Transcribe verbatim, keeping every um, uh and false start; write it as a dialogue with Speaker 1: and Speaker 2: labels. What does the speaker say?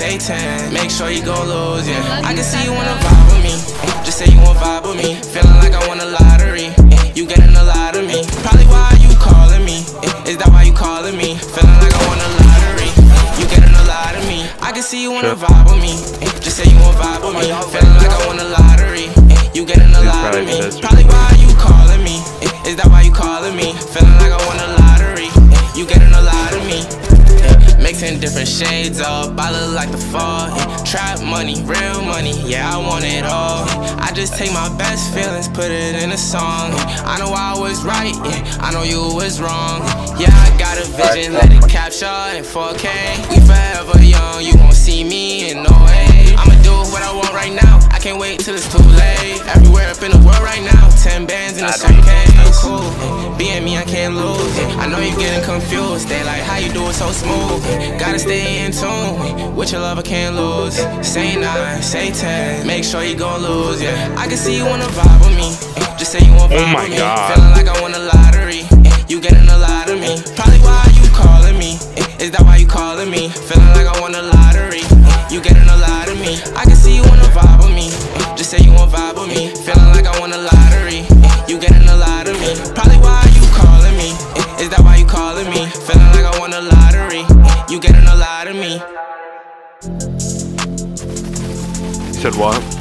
Speaker 1: Satan, make sure you gon' lose, yeah. I can see you wanna vibe with me, just say you wanna vibe with me. Feeling like I won a lottery, you getting a lot of me. Probably why you calling me, is that why you calling me? Feeling like I won a lottery, you getting a lot of me. I can see you wanna vibe with me, just say you wanna vibe with me. Feeling like I won a lottery, you getting a lot of me. Probably why you calling me, is that why you calling me? Feeling like I won a lottery, you getting a lot of me. Mixing different shades up, I look like the fall, yeah. Trap money, real money, yeah, I want it all. I just take my best feelings, put it in a song, yeah. I know I was right, yeah, I know you was wrong. Yeah, I got a vision, let it capture in four K. We forever young, you won't see me in no way. I'ma do what I want right now, I can't wait till it's too late. Everywhere up in the world right now, ten bands in a suitcase. Cool, yeah. Being me, I can't lose, yeah. I know you're getting confused, they like how you do it so smooth, yeah. Gotta stay in tune, with your love I can't lose. Say nine, say ten, make sure you gon' lose, yeah. I can see you wanna vibe with me, just say you wanna vibe
Speaker 2: oh my
Speaker 1: with me.
Speaker 2: God.
Speaker 1: Feeling like I won a lottery, you getting a lot of me. Probably why you calling me, is that why you calling me? Feeling like I won a lottery, you getting a lot of me. I can see you wanna vibe with me, just say you wanna vibe with me. Feeling like I won a lottery, you getting a lot of me. Probably why you calling me, is that why you calling me? Feeling like I won a lottery, you getting a lot of me.
Speaker 2: You said what?